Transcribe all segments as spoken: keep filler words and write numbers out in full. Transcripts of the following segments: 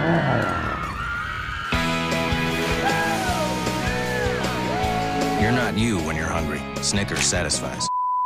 You're not you when you're hungry. Snickers satisfies.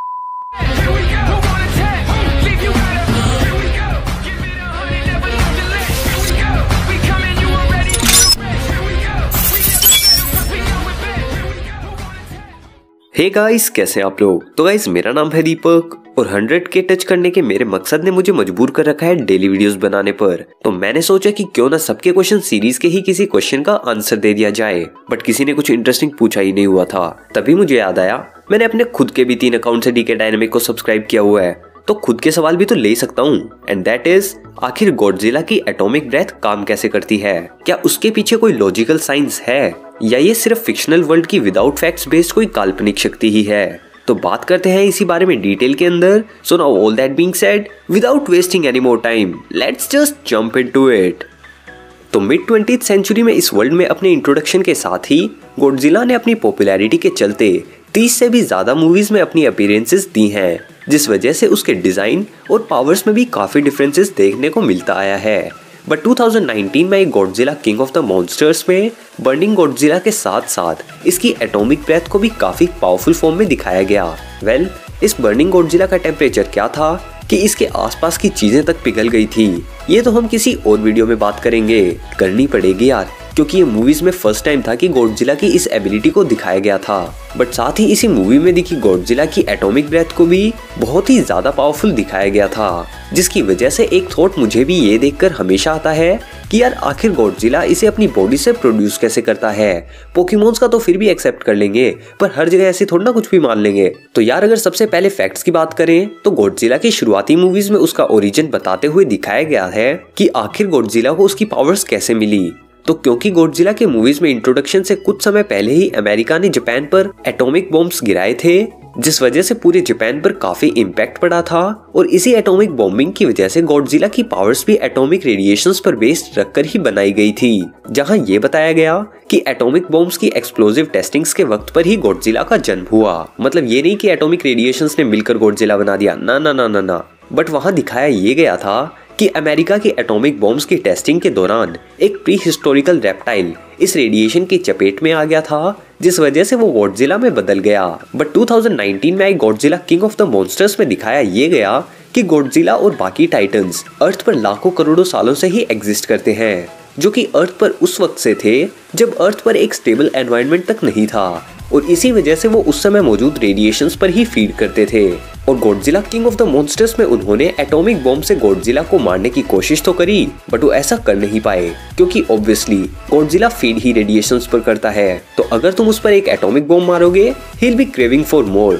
Here we go. Who wanna attack? Leave you right up. Here we go. Give it a hundred, never left the left. Here we go. We coming, you already know the rest. Here we go. We never settle 'cause we know it best. Here we go. Who wanna attack? Hey guys, कैसे हैं आप लोग। तो guys, मेरा नाम है दीपक और hundred के टच करने के मेरे मकसद ने मुझे मजबूर कर रखा है डेली वीडियोस बनाने पर। तो मैंने सोचा कि क्यों ना सबके क्वेश्चन सीरीज के ही किसी क्वेश्चन का आंसर दे दिया जाए। बट किसी ने कुछ इंटरेस्टिंग पूछा ही नहीं हुआ था। तभी मुझे याद आया, मैंने अपने खुद के भी तीन अकाउंट से डीके डायनेमिक को सब्सक्राइब किया हुआ है, तो खुद के सवाल भी तो ले सकता हूँ। एंड दैट इज, आखिर गॉडजिला की एटॉमिक ब्रेथ काम कैसे करती है? क्या उसके पीछे कोई लॉजिकल साइंस है, या ये सिर्फ फिक्शनल वर्ल्ड की विदाउट फैक्ट्स बेस्ड कोई काल्पनिक शक्ति ही है? तो बात करते हैं इसी बारे में डिटेल के अंदर। So now all that being said, without wasting any more time, let's just jump into it. तो मिड ट्वेंटीथ सेंचुरी में इस वर्ल्ड में अपने इंट्रोडक्शन के साथ ही गॉडजिला ने अपनी पॉपुलैरिटी के चलते तीस से भी ज्यादा मूवीज में अपनी अपीयरेंसेस दी हैं, जिस वजह से उसके डिजाइन और पावर्स में भी काफी डिफरेंसेस देखने को मिलता आया है। बट टू थाउजेंड नाइनटीन में Godzilla King of the Monsters में बर्निंग गॉडजिला के साथ साथ इसकी एटॉमिक ब्रेथ को भी काफी पावरफुल फॉर्म में दिखाया गया। वेल well, इस बर्निंग गॉडजिला का टेम्परेचर क्या था कि इसके आसपास की चीजें तक पिघल गई थी। ये तो हम किसी और वीडियो में बात करेंगे, करनी पड़ेगी यार, क्योंकि ये मूवीज में फर्स्ट टाइम था कि गॉडजिला की इस एबिलिटी को दिखाया गया था। बट साथ ही इसी मूवी में दिखी गॉडजिला की एटॉमिक ब्रेथ को भी बहुत ही ज्यादा पावरफुल दिखाया गया था, जिसकी वजह से एक थॉट मुझे भी ये देखकर हमेशा आता है कि यार आखिर गॉडजिला इसे अपनी बॉडी से प्रोड्यूस कैसे करता है। पोकेमॉन्स का तो फिर भी एक्सेप्ट कर लेंगे, पर हर जगह ऐसे थोड़ा ना कुछ भी मान लेंगे। तो यार अगर सबसे पहले फैक्ट्स की बात करें तो गॉडजिला की शुरुआती मूवीज में उसका ओरिजिन बताते हुए दिखाया गया है कि आखिर गॉडजिला को उसकी पावर्स कैसे मिली। तो क्योंकि गॉडजिला के मूवीज में इंट्रोडक्शन से कुछ समय पहले ही अमेरिका ने जापान पर एटॉमिक बॉम्ब्स गिराए थे, जिस वजह से पूरे जापान पर काफी इम्पैक्ट पड़ा था, और इसी एटॉमिक बॉम्बिंग की वजह से गॉडजिला की पावर्स भी एटॉमिक रेडिएशंस पर बेस्ड रखकर ही बनाई गई थी। जहां ये बताया गया कि एटॉमिक बॉम्ब्स की एक्सप्लोजिव टेस्टिंग्स के वक्त पर ही गॉडजिला का जन्म हुआ। मतलब ये नहीं कि एटॉमिक रेडिएशंस ने मिलकर गॉडजिला बना दिया, ना ना ना ना ना। बट वहां दिखाया ये गया था कि अमेरिका की एटॉमिक बॉम्ब्स की टेस्टिंग के दौरान एक प्री हिस्टोरिकल रेप्टाइल इस रेडिएशन की चपेट में आ गया था, जिस वजह से वो गॉडजिला में बदल गया। बट टू थाउजेंड नाइनटीन में आई Godzilla King of the Monsters में दिखाया ये गया कि गॉडजिला और बाकी टाइटन्स अर्थ पर लाखों करोड़ों सालों से ही एग्जिस्ट करते हैं, जो कि अर्थ पर उस वक्त से थे जब अर्थ पर एक स्टेबल एनवायरनमेंट तक नहीं था, और इसी वजह से वो उस समय मौजूद रेडिएशंस पर ही फीड करते थे। और Godzilla King of the Monsters में उन्होंने एटॉमिक बॉम्ब से गॉडजिला को मारने की कोशिश तो करी, बट वो ऐसा कर नहीं पाए, क्योंकि ऑब्वियसली गॉडजिला फीड ही रेडिएशंस पर करता है। तो अगर तुम उस पर एक एटॉमिक बॉम्ब मारोगे, he will be craving for more.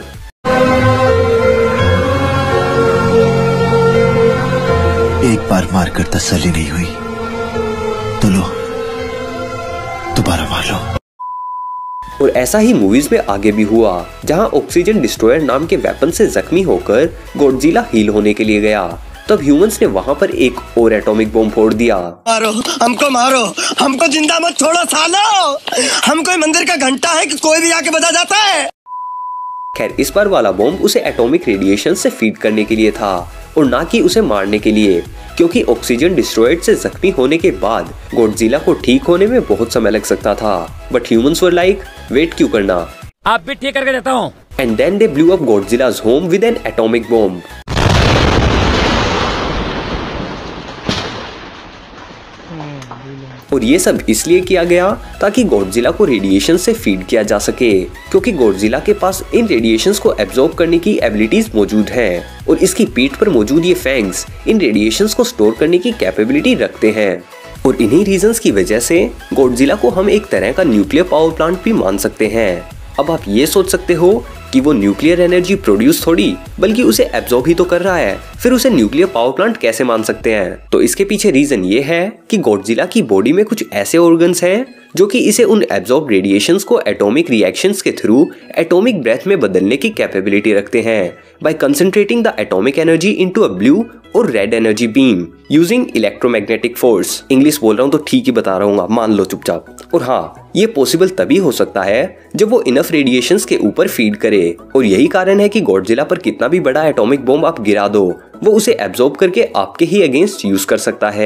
एक बार मारकर तसल्ली नहीं हुई तो लो, दोबारा मार लो। और ऐसा ही मूवीज में आगे भी हुआ, जहां ऑक्सीजन डिस्ट्रॉयर नाम के वेपन से जख्मी होकर गॉडजिला हील होने के लिए गया। तब ह्यूमंस ने वहां पर एक और एटॉमिक बॉम्ब फोड़ दिया। मारो हमको, मारो हमको, जिंदा मत छोड़ो सालो। हम कोई मंदिर का घंटा है कि कोई भी आके बजा जाता है। खैर, इस बार वाला बॉम्ब उसे एटॉमिक रेडिएशन से फीड करने के लिए था, और ना कि उसे मारने के लिए, क्योंकि ऑक्सीजन डिस्ट्रॉयड से जख्मी होने के बाद गॉडजिला को ठीक होने में बहुत समय लग सकता था। But humans were like, wait क्यों करना, आप भी ठीक करके देता हूँ। And then they blew up गॉडजिला's home with an atomic bomb. और ये सब इसलिए किया गया ताकि गॉडजिला को रेडिएशन से फीड किया जा सके, क्योंकि गॉडजिला के पास इन रेडिएशंस को एब्जॉर्ब करने की एबिलिटीज मौजूद हैं, और इसकी पीठ पर मौजूद ये फैंग्स इन रेडिएशंस को स्टोर करने की कैपेबिलिटी रखते हैं। और इन्हीं रीजंस की वजह से गॉडजिला को हम एक तरह का न्यूक्लियर पावर प्लांट भी मान सकते हैं। अब आप ये सोच सकते हो कि वो न्यूक्लियर एनर्जी प्रोड्यूस थोड़ी बल्कि उसे एब्जॉर्ब ही तो कर रहा है, फिर उसे न्यूक्लियर पावर प्लांट कैसे मान सकते हैं? तो इसके पीछे रीजन ये है कि गॉडजिला की बॉडी में कुछ ऐसे ऑर्गन्स हैं जो कि इसे उन एब्जॉर्ब रेडिएशंस को एटॉमिक रिएक्शंस के थ्रू एटॉमिक ब्रेथ में बदलने की कैपेबिलिटी रखते हैं, by concentrating the atomic energy into a blue और red energy beam using electromagnetic force. English बोल रहा हूँ तो ठीक ही बता रहा हूँ, मान लो चुपचाप। और हाँ, ये पॉसिबल तभी हो सकता है जब वो इनफ रेडिएशंस के ऊपर फीड करे, और यही कारण है कि गॉडजिला पर कितना भी बड़ा एटॉमिक बॉम्ब आप गिरा दो, वो उसे एब्जॉर्ब करके आपके ही अगेंस्ट यूज कर सकता है।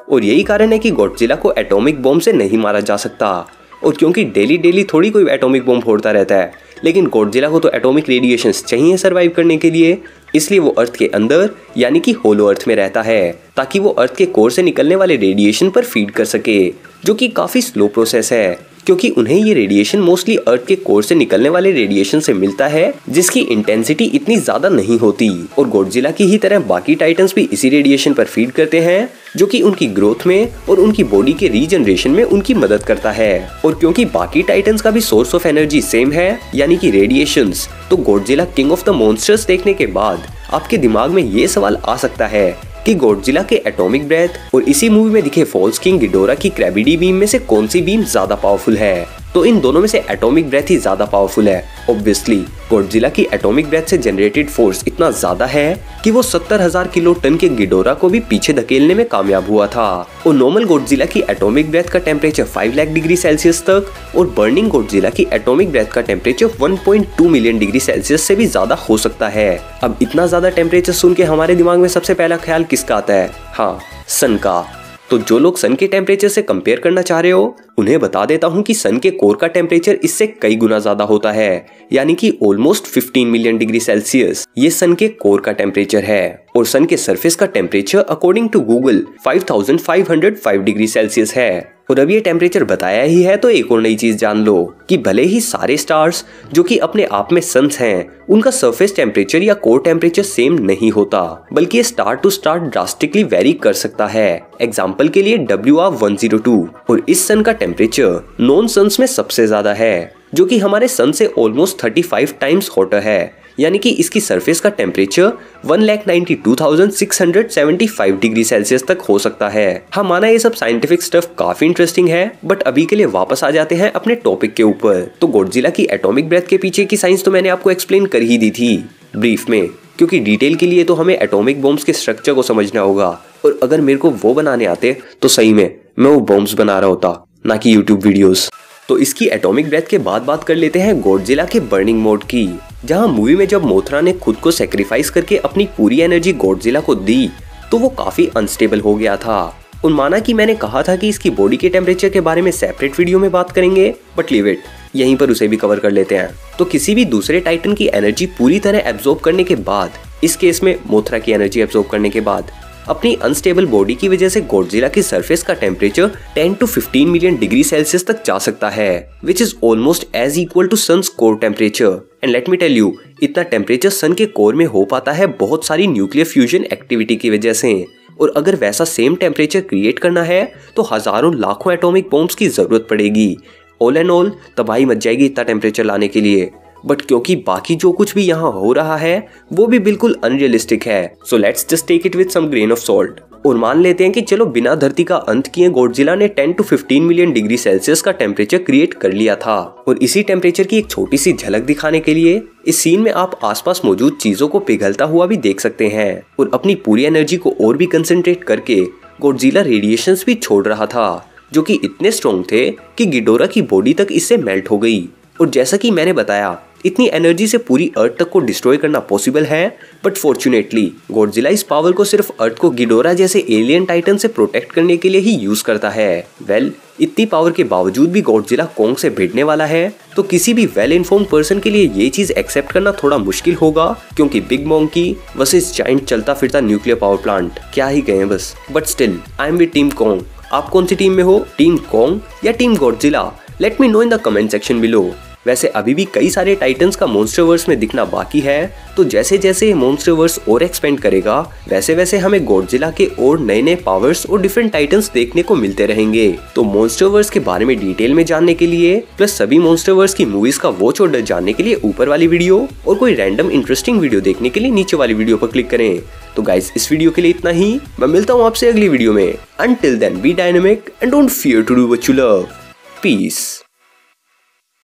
और यही कारण है कि गॉडजिला को एटॉमिक बॉम्ब से नहीं मारा जा सकता। और क्योंकि डेली डेली थोड़ी कोई एटॉमिक बॉम्ब फोड़ता रहता है, लेकिन गॉडजिला को तो एटॉमिक रेडिएशंस चाहिए सर्वाइव करने के लिए, इसलिए वो अर्थ के अंदर यानी कि होलो अर्थ में रहता है, ताकि वो अर्थ के कोर से निकलने वाले रेडिएशन पर फीड कर सके, जो कि काफी स्लो प्रोसेस है, क्योंकि उन्हें ये रेडिएशन मोस्टली अर्थ के कोर से निकलने वाले रेडिएशन से मिलता है, जिसकी इंटेंसिटी इतनी ज्यादा नहीं होती। और गॉडजिला की ही तरह बाकी टाइटन्स भी इसी रेडिएशन पर फीड करते हैं, जो कि उनकी ग्रोथ में और उनकी बॉडी के रीजनरेशन में उनकी मदद करता है। और क्योंकि बाकी टाइटन्स का भी सोर्स ऑफ एनर्जी सेम है, यानी कि रेडिएशंस, तो Godzilla King of the Monsters देखने के बाद आपके दिमाग में ये सवाल आ सकता है कि गॉडजिला के एटॉमिक ब्रेथ और इसी मूवी में दिखे फॉल्स किंग गिडोरा की ग्रेविटी बीम में से कौन सी बीम ज्यादा पावरफुल है। तो इन दोनों में से एटॉमिक ब्रेथ ही ज्यादा पावरफुल है। ऑब्वियसली गॉडजिला की एटॉमिक ब्रेथ से जनरेटेड फोर्स इतना ज्यादा है कि वो सत्तर हजार किलो टन के गिडोरा को भी पीछे धकेलने में कामयाब हुआ था। और नॉर्मल गॉडजिला की एटॉमिक ब्रेथ का टेम्परेचर पाँच लाख डिग्री सेल्सियस तक और बर्निंग गॉडजिला की एटॉमिक ब्रेथ का टेम्परेचर एक पॉइंट दो मिलियन डिग्री सेल्सियस से भी ज्यादा हो सकता है। अब इतना ज्यादा टेम्परेचर सुन के हमारे दिमाग में सबसे पहला ख्याल किसका आता है? हाँ, सन का। तो जो लोग सन के टेम्परेचर से कंपेयर करना चाह रहे हो, उन्हें बता देता हूं कि सन के कोर का टेम्परेचर इससे कई गुना ज्यादा होता है, यानी कि ऑलमोस्ट पंद्रह मिलियन डिग्री सेल्सियस ये सन के कोर का टेम्परेचर है। और सन के सरफेस का टेम्परेचर अकॉर्डिंग टू गूगल पाँच हज़ार पाँच सौ पाँच डिग्री सेल्सियस है। और अब ये टेम्परेचर बताया ही है तो एक और नई चीज जान लो कि भले ही सारे स्टार्स जो कि अपने आप में सन्स हैं, उनका सरफेस टेम्परेचर या कोर टेम्परेचर सेम नहीं होता, बल्कि ये star to star drastically vary कर सकता है। एग्जाम्पल के लिए डब्ल्यू आर एक सौ दो और इस सन का टेम्परेचर नॉन सन्स में सबसे ज्यादा है, जो कि हमारे सन से ऑलमोस्ट पैंतीस टाइम्स हॉटर है, यानी कि इसकी सरफेस का टेम्परेचर एक लाख बानवे हज़ार छह सौ पचहत्तर डिग्री सेल्सियस तक हो सकता है। हाँ, माना ये सब साइंटिफिक स्टफ काफी इंटरेस्टिंग है, बट अभी के लिए वापस आ जाते हैं अपने टॉपिक के ऊपर। तो गॉडजिला की एटॉमिक ब्रेथ के पीछे की साइंस तो मैंने आपको एक्सप्लेन कर ही दी थी ब्रीफ में, क्योंकि डिटेल के लिए तो हमें एटॉमिक बॉम्ब्स के स्ट्रक्चर को समझना होगा। और अगर मेरे को वो बनाने आते तो सही में मैं वो बॉम्ब्स बना रहा होता, ना कि यूट्यूब वीडियोस। तो इसकी एटॉमिक ब्रेथ के बाद बात कर लेते हैं गॉडजिला के बर्निंग मोड की, जहां मूवी में जब मोथरा ने खुद को सेक्रीफाइस करके अपनी पूरी एनर्जी गॉडजिला को दी तो वो काफी अनस्टेबल हो गया था। और माना कि मैंने कहा था कि इसकी बॉडी के टेम्परेचर के बारे में सेपरेट वीडियो में बात करेंगे, बट लीव इट, यहीं पर उसे भी कवर कर लेते हैं। तो किसी भी दूसरे टाइटन की एनर्जी पूरी तरह एब्जॉर्ब करने के बाद, इस केस में मोथरा की एनर्जी एब्जॉर्ब करने के बाद, अपनी अनस्टेबल बॉडी की वजह से गॉडजिला की सरफेस का टेम्परेचर दस टू पंद्रह मिलियन डिग्री सेल्सियस तक जा सकता है, which is almost as equal to sun's core temperature. And let me tell you, इतना टेम्परेचर सन के कोर में हो पाता है बहुत सारी न्यूक्लियर फ्यूजन एक्टिविटी की वजह से। और अगर वैसा सेम टेम्परेचर क्रिएट करना है तो हजारों लाखों एटॉमिक बॉम्ब्स की जरूरत पड़ेगी। ऑल एंड ऑल तबाही मच जाएगी इतना टेम्परेचर लाने के लिए। बट क्योंकि बाकी जो कुछ भी यहाँ हो रहा है वो भी बिल्कुल अनरियलिस्टिक है, so let's just take it with some grain of salt और मान लेते हैं कि चलो बिना धरती का अंत किए गॉडजिला ने दस टू पंद्रह मिलियन डिग्री सेल्सियस का टेम्परेचर क्रिएट कर लिया था। और इसी टेम्परेचर की एक छोटी सी झलक दिखाने के लिए इस सीन में आप आसपास मौजूद चीजों को पिघलता हुआ भी देख सकते हैं। और अपनी पूरी एनर्जी को और भी कंसंट्रेट करके गॉडजिला रेडिएशंस भी छोड़ रहा था, जो कि इतने स्ट्रॉन्ग थे कि गिडोरा की बॉडी तक इससे मेल्ट हो गई। और जैसा कि मैंने बताया, इतनी एनर्जी से पूरी अर्थ तक को डिस्ट्रॉय करना पॉसिबल है, बट फॉर्चुनेटली गॉडजिला इस पावर को सिर्फ अर्थ को गिडोरा जैसे एलियन टाइटन से प्रोटेक्ट करने के लिए ही यूज करता है। वेल well, इतनी पावर के बावजूद भी गॉडजिला कोंग से भिड़ने वाला है, तो किसी भी वेल इन्फॉर्म्ड पर्सन के लिए ये चीज एक्सेप्ट करना थोड़ा मुश्किल होगा, क्योंकि बिग मोंकी वर्सेस जायंट चलता फिरता न्यूक्लियर पावर प्लांट, क्या ही कहें बस। But still I am with team Kong. आप कौन सी टीम में हो, टीम कोंग या team Godzilla? Let me know in the comment section below. वैसे अभी भी कई सारे टाइटन्स का मॉन्स्टरवर्स में दिखना बाकी है, तो जैसे जैसे मॉन्स्टरवर्स और एक्सपेंड करेगा वैसे वैसे हमें गॉडजिला के और नए नए पावर्स और डिफरेंट टाइटन्स देखने को मिलते रहेंगे। तो मॉन्स्टरवर्स के बारे में डिटेल में जानने के लिए प्लस सभी मॉन्स्टरवर्स की मूवीज का वॉच ऑर्डर जानने के लिए ऊपर वाली वीडियो और कोई रैंडम इंटरेस्टिंग वीडियो देखने के लिए नीचे वाली वीडियो पर क्लिक करें। तो गाइस, इस वीडियो के लिए इतना ही। मैं मिलता हूँ आपसे अगली वीडियो में। Until then be dynamic and don't fear to do what you love. Piece.